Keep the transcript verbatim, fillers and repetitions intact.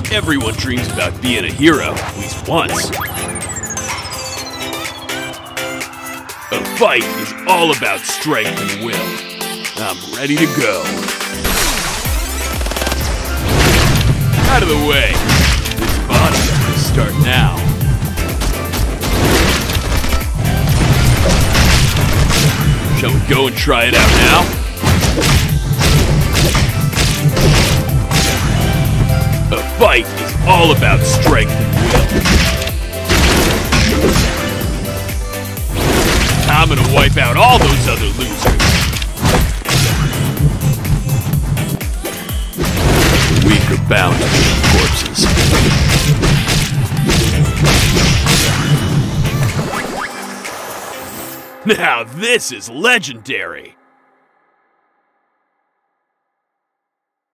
Everyone dreams about being a hero, at least once. A fight is all about strength and will. I'm ready to go. Out of the way. This body has to start now. Shall we go and try it out now? A fight is all about strength and will. I'm gonna wipe out all those other losers. The weak are bound to be corpses. Now this is legendary!